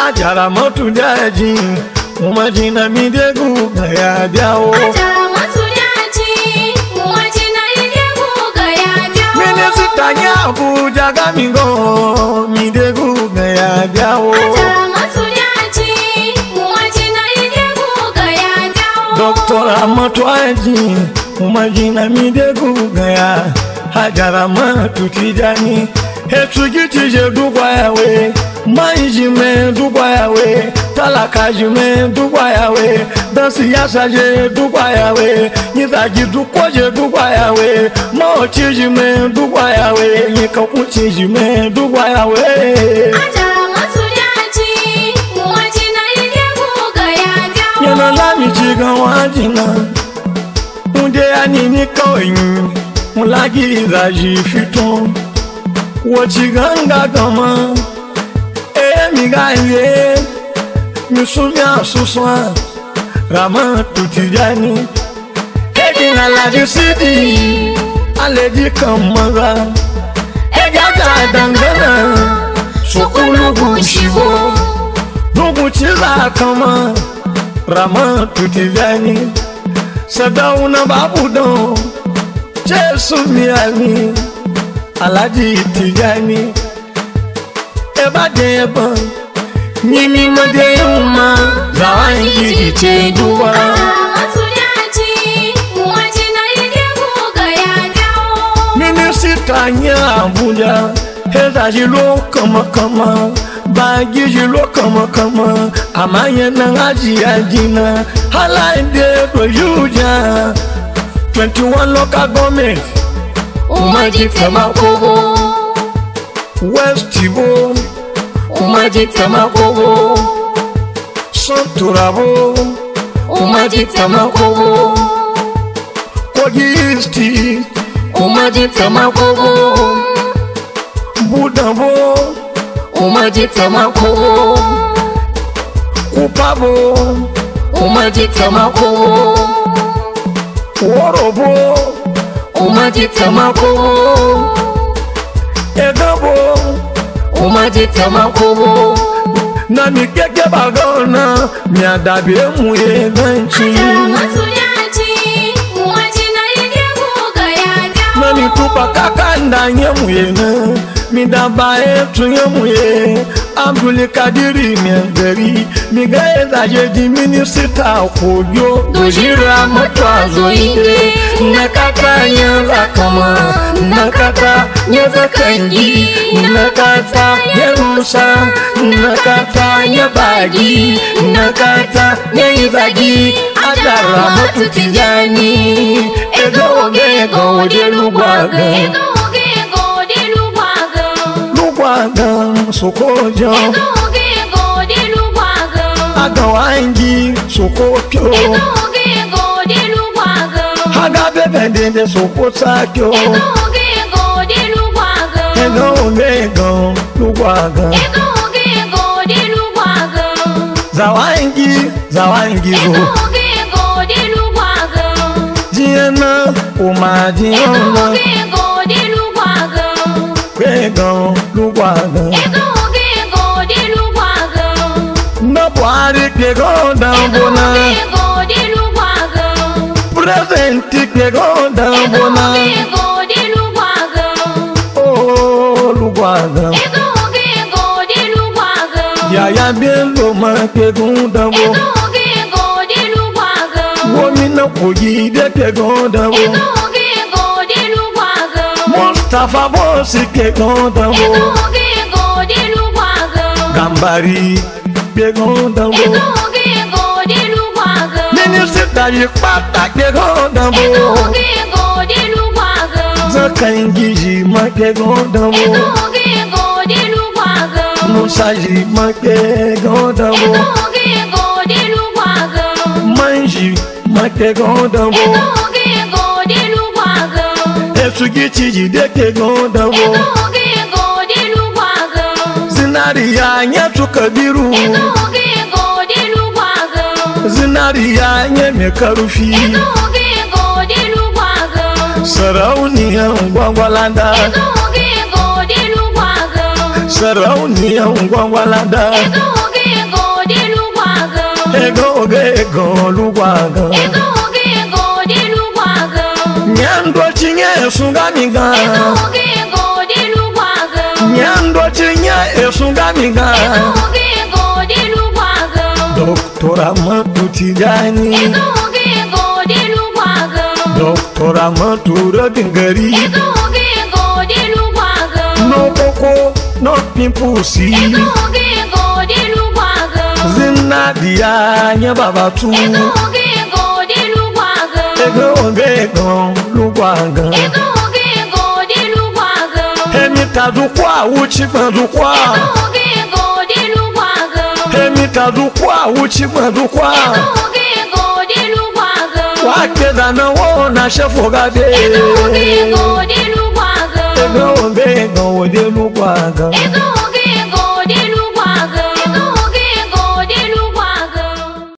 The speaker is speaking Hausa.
Ramatu daji umajina midegu gaya biawo Ramatu daji umajina midegu gaya biawo Minisita nya Abuja gamingo midegu gaya biawo Ramatu daji umajina midegu gaya biawo Dr. Ramatu daji umajina midegu gaya Ramatu Tijjani Hetsugiti je dugwayawe Manji me dugwayawe Talakaji me dugwayawe Dan siyasa je dugwayawe Nyizaji dukwaje dugwayawe Maochiji me dugwayawe Nyikakuchiji me dugwayawe Ramatu daji umajina midegu gaya biawo Yana lami chiga wajina Unde ya nini kawai Mulagi zaji fiton Wachiganga kama migaye Misumia suswa Ramatu Tijjani Egi Alhaji Sidi Alhaji Kamara Ega dangana Sokulugu shivo Nugu chiza kama Ramatu Tijjani Sadauna babudo Jesu miami Alhaji Tijjani Eba deba Nini madeyuma Zawangi jicheduwa Ramatu daji umajina midegu gaya biawo Minisita nya Abuja Heza jilo kama Bagi jilo kama Amanya na Hajiya jina Halainde dojuja 21 local government umajitema kogo West Ibo umajitema kogo Santurabo umajitema kogo Kogi East umajitema kogo Budabo umajitema kogo Kupabo umajitema kogo Worobo umajitema kogo Egabo umajitema kogo Na mikeke bagona Miadabi emuye ganchi Ramatu daji umajina midegu gaya biawo Na nitupa kakanda nyemuye na Midaba etu nyemuye Abdul Kadiri miengeri Migaye zaje di minisita kogyo Dojira matwazo ire Nakata nyaza kama Nakata nyaza kangi Nakata nyarusa Nakata nyabagi Nakata nyibagi Ramatu Tijjani Ego gego delugwaga Lugwaga sokojo Agawangi sokopyo Haga bebendende sokosakyo Ego gego lugwaga Zawangi zo Jiena umajiona Gego lugwaga Nabwari gego dambona Presenti gego dambona Oh lugwaga Yaya bielo ma gego dambo Womina kogi de gego dambo Mustafa bosi gego dambo Gambari gego dambo Minisita yipata gego dambo Zakangiji ma gego dambo Musaji ma gego dambo Manji ma gego dambo Esugiti jide gego dambo Zinariya nyatu kabiru Zinariya nye mekarufi Sarauniyan gwangwalanda Sarauniyan gwangwalanda ego lugwaga nyando chinye sungamiga nyando chinye sungamiga Doktora Ramatu Tijjani Doktora Ramatu Rodingari No koko no pimpusi Zinadia nyababatu ego lugwaga Emitadukwa uchikwadukwa Emitadukwa uchikwadukwa Wakeda na wona shefogade ego lugwaga